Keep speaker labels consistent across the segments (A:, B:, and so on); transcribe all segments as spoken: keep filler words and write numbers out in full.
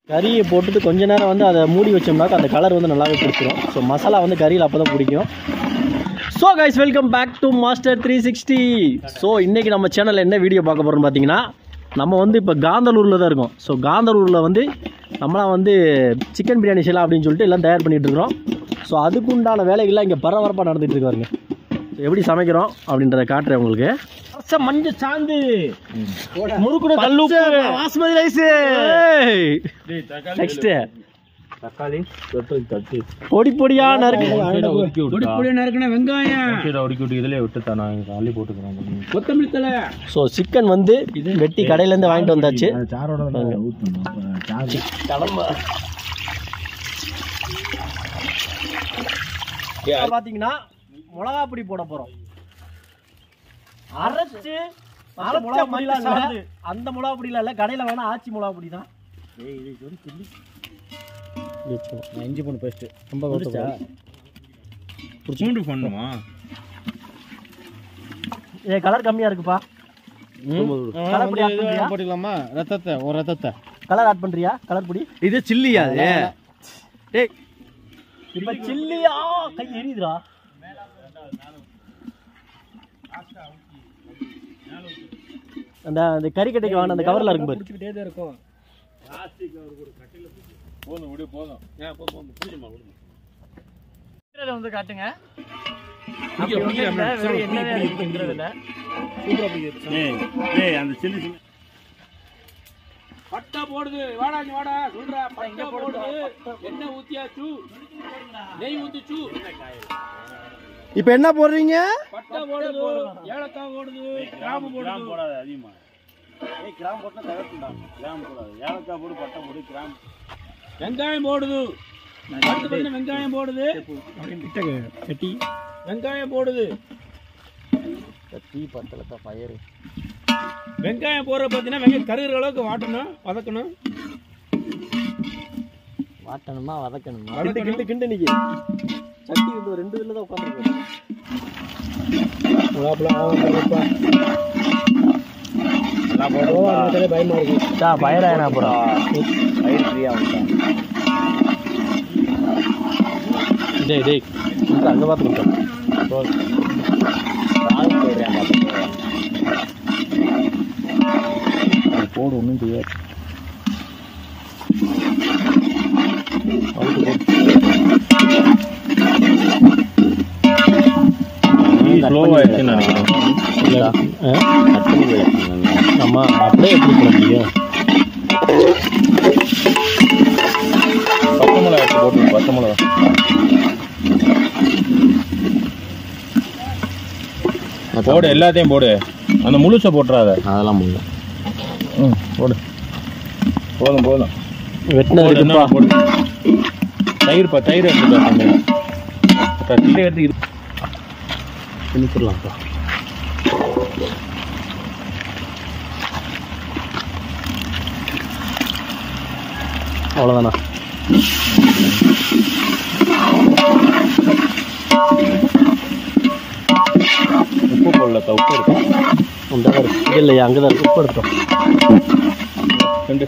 A: கறியை போட்டுட்டு கொஞ்ச நேரம் வந்து அதை மூடி வச்சோம்னாக்க அந்த கலர் வந்து நல்லாவே பிடிச்சிடும். ஸோ மசாலா வந்து கறியில் அப்போ தான் பிடிக்கும். So guys, welcome back to master three sixty. So இன்றைக்கி நம்ம சேனலில் என்ன வீடியோ பார்க்க போகிறோம்னு பார்த்தீங்கன்னா, நம்ம வந்து இப்போ காந்தலூரில் தான் இருக்கோம். ஸோ காந்தலூரில் வந்து நம்மளாம் வந்து சிக்கன் பிரியாணி செய்யலாம் அப்படின்னு சொல்லிட்டு எல்லாம் தயார் பண்ணிகிட்டு இருக்கிறோம். ஸோ அதுக்குண்டான வேலைகள்லாம் இங்கே பரபரப்பாக நடந்துகிட்டு இருக்காருங்க. எப்படி சமைக்கிறோம் அப்படின்றத காட்டுறேன் உங்களுக்கு. மஞ்சள் சாந்து முறுக்குட கல்லுப்பு பாஸ்மதி ரைஸ். நெக்ஸ்ட் தக்காளி தட்டி பொடி பொடியா நறுக்கு பொடி பொடியா நறுக்குன வெங்காயம் ஒடுக்கி விட்டு இதிலே விட்டு நான் அள்ளி போட்டுக்கிறேன். கொத்தமல்லி தழை. ஸோ சிக்கன் வந்து வெட்டி கடையிலேருந்து வாங்கிட்டு வந்தாச்சு. பார்த்தீங்கன்னா மிளகா பொடி போட போகிறோம். அரைச்சு மிளகா பொடிலாம் இல்லை, அந்த மிளகா பொடிலாம் இல்லை, கடையில் வேணா ஆச்சி மிளகா பொடி தான். இஞ்சி பூண்டு பேஸ்ட் ரொம்ப பூண்டு பண்ணுமா? ஏ கலர் கம்மியாக இருக்குப்பா. கலர் பொடி ஆட் பண்ணிக்கலாமா? ரத்தத்தை ஒரு ரத்தத்தை கலர் ஆட் பண்ணுறியா? கலர் பொடி இது சில்லியா? அது டேய் இப்போ சில்லியா? கை எரியுதுடா. அந்த அந்த கறிக்கட்டைக்கு வாங்க, அந்த கவரில் இருக்கும் பாரு. பிடிச்சிக்கிட்டே தான் இருக்கும். போதும் விடு போதும். ஏன் போதும் போதும் புரியுமா? விடுங்க. இதில் வந்து காட்டுங்க. பட்டா போடுது. வாடா வாடா சொல்றா. பட்டா போடுது. எண்ணெய் ஊத்தியாச்சு, நெய் ஊத்திச்சு. இப்போ என்ன போடுறீங்க? பட்டை போடுது, ஏலக்காய் போடுது, கிராம்பு போடுது. போடாத அதிகமா. ஏய் கிராம்பு போட்டா தகர்த்துடா. கிராம்பு போடாத. ஏலக்காய் போடு, பட்டை போடு, கிராம்பு. வெங்காயம் போடுது. அடுத்து பண்ண வெங்காயம் போடுது. கிட்ட கட்டி வெங்காயம் போடுது. கட்டி பத்தலத்த ஃபயர். வெங்காயம் போடுற பார்த்தீங்கன்னா வெங்காயம் கருகிற அளவுக்கு வாட்டணும், வதக்கணும். வாட்டணுமா வதக்கணுமா? கிண்டு கிண்டு கிண்டு நிக்கி. சட்டி வந்து ரெண்டு இதில் தான் உட்காந்துருக்கு. பயமா இருக்கு. பயிராயினா அப்புறம் பயிர் ஃப்ரீயா டேய் டேய் அங்கே பார்த்துக்கிட்டோம். போடு ஒன்றும் தெரியாது. ஆமா அப்படியே எப்படி போட முடியும்? பச்சை மிளகா எடுத்து போட்டு பச்சை மிளகா போடு, எல்லாத்தையும் போடு. அந்த முழுசை போட்டுறாத. அதெல்லாம் முடியும். ம் போடு. போதும் போதும். வெட்டினா போடு. தயிர் பா தயிர் எடுத்துக்கலாம். எடுத்து இது திணிச்சிடலாம்ப்பா. அவ்வளோதானா? உப்பு போடலக்கா. உப்பு இருக்கும். அந்த இருக்கு இல்லையா? அங்கே தான் இருக்கு. உப்பு எடுத்தோம். ரெண்டு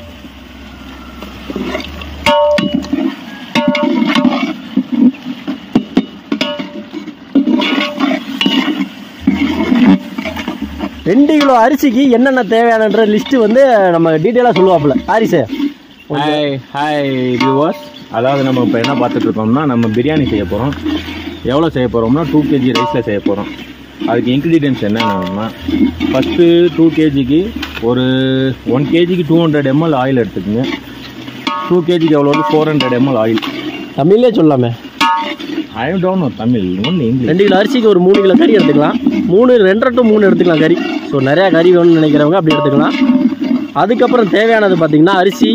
A: ரெண்டு கிலோ அரிசிக்கு என்னென்ன தேவையானன்ற லிஸ்ட்டு வந்து நம்ம டீட்டெயிலாக சொல்லுவாப்புல. ஹாரிஸு.
B: Hi hi viewers. அதாவது நம்ம இப்போ என்ன பார்த்துட்டு இருக்கோம்னா, நம்ம பிரியாணி செய்ய போகிறோம். எவ்வளோ செய்ய போகிறோம்னா டூ கேஜி ரைஸில் செய்ய போகிறோம். அதுக்கு இன்க்ரீடியன்ட்ஸ் என்னென்னா, ஃபஸ்ட்டு டூ கேஜிக்கு ஒரு ஒன் கேஜிக்கு டூ ஹண்ட்ரட் எம்எல் ஆயில் எடுத்துக்கோங்க. டூ கேஜிக்கு எவ்வளோ வந்து ஃபோர் ஹண்ட்ரட் எம்எல் ஆயில்.
A: தமிழ்லேயே சொல்லாமே.
B: I don't know Tamil. ஒன்று இங்கிலீஷ்.
A: ரெண்டு கிலோ அரிசிக்கு ஒரு மூணு கிலோ கறி எடுத்துக்கலாம். மூணு ரெண்டரை டு மூணு எடுத்துக்கலாம் கறி. ஸோ நிறையா கறி வேணும்னு நினைக்கிறவங்க அப்படி எடுத்துக்கலாம். அதுக்கப்புறம் தேவையானது பார்த்திங்கன்னா அரிசி,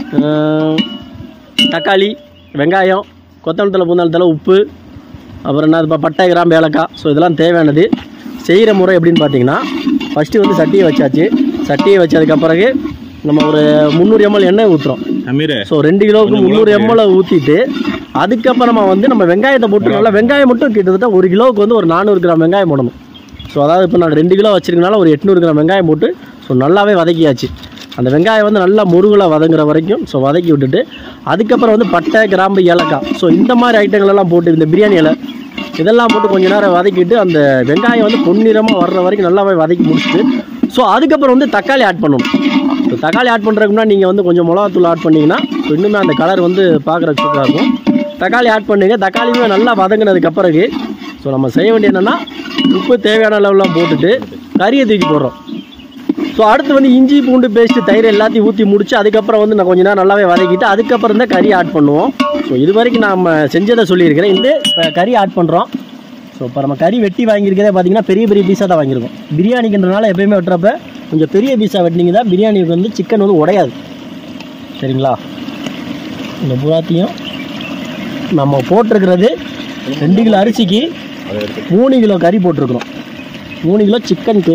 A: தக்காளி, வெங்காயம், கொத்தமல்லி தழை, பூந்தாள் தழை, உப்பு, அப்புறம் என்ன இப்போ பட்டை, கிராம்பு, ஏலக்காய். ஸோ இதெல்லாம் தேவையானது. செய்கிற முறை எப்படின்னு பார்த்தீங்கன்னா, ஃபஸ்ட்டு வந்து சட்டியை வச்சாச்சு. சட்டியை வச்சதுக்கப்பிறகு நம்ம ஒரு முந்நூறு எம்எல் எண்ணெய் ஊற்றுறோம். ஸோ ரெண்டு கிலோவுக்கு முந்நூறு எம்எல் ஊற்றிட்டு அதுக்கப்புறமா வந்து நம்ம வெங்காயத்தை போட்டு நல்லா வெங்காயம் மட்டும் கிட்டத்தட்ட ஒரு கிலோவுக்கு வந்து ஒரு நானூறு கிராம் வெங்காயம் போடணும். ஸோ அதாவது இப்போ நான் ரெண்டு கிலோ வச்சிருக்கனால ஒரு எட்நூறு கிராம் வெங்காயம் போட்டு
C: ஸோ நல்லாவே வதக்கியாச்சு. அந்த வெங்காயம் வந்து நல்லா முருகலாக வதங்குற வரைக்கும் ஸோ வதக்கி விட்டுட்டு அதுக்கப்புறம் வந்து பட்டை, கிராம்பு, ஏலக்காய் ஸோ இந்த மாதிரி ஐட்டங்களெல்லாம் போட்டு இந்த பிரியாணி இலை இதெல்லாம் போட்டு கொஞ்சம் நேரம் வதக்கிட்டு அந்த வெங்காயம் வந்து பொன்னிறமாக வர்ற வரைக்கும் நல்லாவே வதக்கி முடிச்சுட்டு ஸோ அதுக்கப்புறம் வந்து தக்காளி ஆட் பண்ணணும். ஸோ தக்காளி ஆட் பண்ணுறதுக்கு முன்னாடி நீங்கள் வந்து கொஞ்சம் மிளகாத்தூள் ஆட் பண்ணிங்கன்னா ஸோ இன்னுமே அந்த கலர் வந்து பார்க்குறதுக்கு சூப்பராக இருக்கும். தக்காளி ஆட் பண்ணுங்க. தக்காளியுமே நல்லா வதங்கினதுக்கு பிறகு ஸோ நம்ம செய்ய வேண்டியது என்னென்னா உப்பு தேவையான அளவுலாம் போட்டுட்டு கறியை தூக்கி போடுறோம். ஸோ அடுத்து வந்து இஞ்சி பூண்டு பேஸ்ட்டு தயிர் எல்லாத்தையும் ஊற்றி முடிச்சு அதுக்கப்புறம் வந்து நான் கொஞ்சம் நேரம் நல்லாவே வதக்கிட்டு அதுக்கப்புறம் தான் கறி ஆட் பண்ணுவோம். ஸோ இது வரைக்கும் நம்ம செஞ்சதை சொல்லியிருக்கிறேன். இந்த இப்போ கறி ஆட் பண்ணுறோம். ஸோ இப்போ நம்ம கறி வெட்டி வாங்கியிருக்கிறதே பார்த்தீங்கன்னா பெரிய பெரிய பீஸாக தான் வாங்கியிருக்கோம். பிரியாணிக்குன்றனால எப்போயுமே வெட்டுறப்ப கொஞ்சம் பெரிய பீஸாக வெட்டினீங்க தான் பிரியாணிக்கு வந்து சிக்கன் வந்து உடையாது. சரிங்களா? இந்த பூராத்தையும் நம்ம போட்டிருக்கிறது ரெண்டு கிலோ அரிசிக்கு மூணு கிலோ கறி போட்டிருக்கிறோம். மூணு கிலோ சிக்கனுக்கு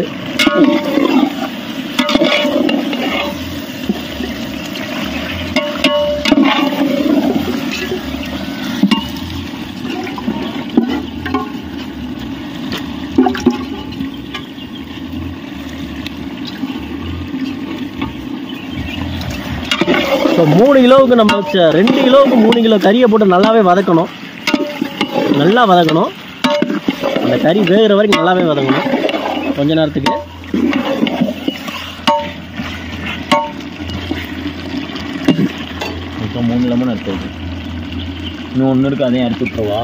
C: ஸோ மூணு கிலோவுக்கு நம்ம ரெண்டு கிலோவுக்கு மூணு கிலோ கறியை போட்டு நல்லாவே வதக்கணும். நல்லா வதக்கணும். அந்த கறி வேகிற வரைக்கும் நல்லாவே வதங்கணும் கொஞ்ச நேரத்துக்கு.
B: இப்போ மூணு லெமன் எடுத்து இன்னும் ஒன்று இருக்குது, அதையும் எடுத்து விட்டுருவா.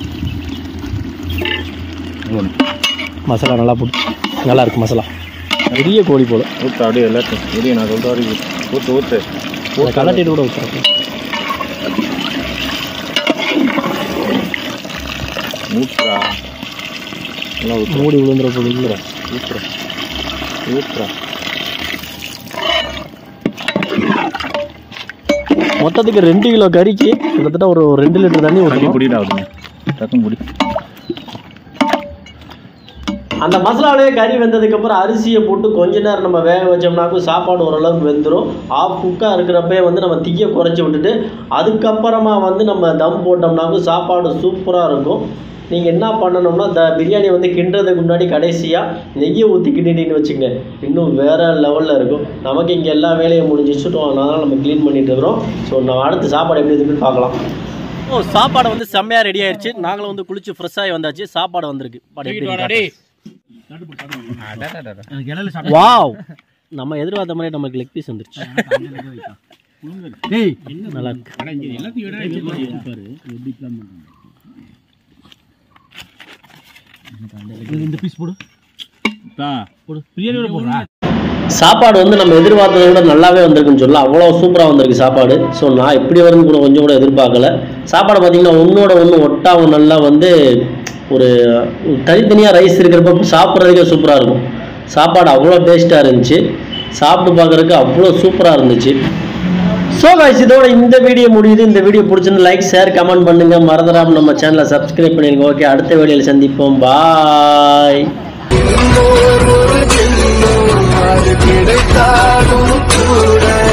C: மசாலா நல்லா போட்டு நல்லா இருக்கு. மசாலா பெரிய கோழி போல
B: ஊற்று அப்படியே எல்லாத்தையும் வெளியே நான் சொல்கிற வரைக்கும் ஊற்று ஊற்று
C: கலட்டிட்டு கூட ஊற்றுறேன்.
B: ஊற்றுறா நல்லா ஊற்று.
C: மூடி விழுந்துற போது
B: ஊற்றுறா ஊற்றுறா.
C: மொத்தத்துக்கு ரெண்டு கிலோ கறிக்கு கிட்டத்தட்ட ஒரு ரெண்டு லிட்டர் தண்ணி ஊற்றணும்.
B: குடிடா அப்படிங்க டக்குன்னு குடி.
C: அந்த மசாலாவிலே கறி வெந்ததுக்கப்புறம் அரிசியை போட்டு கொஞ்ச நேரம் நம்ம வேக வச்சோம்னாக்கும் சாப்பாடு ஓரளவுக்கு வெந்துடும். ஆஃப் குக்காக இருக்கிறப்பே வந்து நம்ம தீயை குறைச்சி விட்டுட்டு அதுக்கப்புறமா வந்து நம்ம தம் போட்டோம்னாக்கும் சாப்பாடு சூப்பராக இருக்கும். நீங்கள் என்ன பண்ணணும்னா இந்த பிரியாணி வந்து கிண்டுறதுக்கு முன்னாடி கடைசியாக நெய்யை ஊற்றி கிண்டின்னு வச்சுங்க, இன்னும் வேறு லெவலில் இருக்கும். நமக்கு இங்கே எல்லா வேலையும் முடிஞ்சிச்சுட்டோம், அதனால் நம்ம க்ளீன் பண்ணிட்டு இருக்கிறோம். ஸோ நம்ம அடுத்து சாப்பாடு எப்படி இருக்குன்னு பார்க்கலாம். ஓ சாப்பாடு வந்து செம்மையாக ரெடி ஆயிடுச்சு. நாங்களும் வந்து குளிச்சு ஃப்ரெஷ்ஷாகி வந்தாச்சு. சாப்பாடு வந்திருக்கு. வாவ், நம்ம எதிர்பார்த்த மாதிரி நமக்கு லெக் பீஸ் வந்துருச்சு. நல்லா சாப்பாடு வந்து நம்ம எதிர்பார்த்ததை விட நல்லாவே வந்திருக்குன்னு சொல்லலாம். அவ்வளோ சூப்பராக வந்திருக்கு சாப்பாடு. ஸோ நான் எப்படி வரும்னு கூட கொஞ்சம் கூட எதிர்பார்க்கல. சாப்பாடு பார்த்தீங்கன்னா ஒன்றோட ஒன்று ஒட்டாவும் நல்லா வந்து ஒரு தனித்தனியாக ரைஸ் இருக்கிறப்ப சாப்பிட்றதுக்கே சூப்பராக இருக்கும். சாப்பாடு அவ்வளோ டேஸ்ட்டாக இருந்துச்சு. சாப்பிட்டு பார்க்குறதுக்கு அவ்வளோ சூப்பராக இருந்துச்சு. ஸோ கைஸ், இதோட இந்த வீடியோ முடியுது. இந்த வீடியோ பிடிச்சிருந்து லைக், ஷேர், கமெண்ட் பண்ணுங்கள். மறந்துடாம நம்ம சேனலை சப்ஸ்கிரைப் பண்ணிடுங்க. ஓகே, அடுத்த வீடியோவில் சந்திப்போம். பாய். கிடைத்தாலும் கூட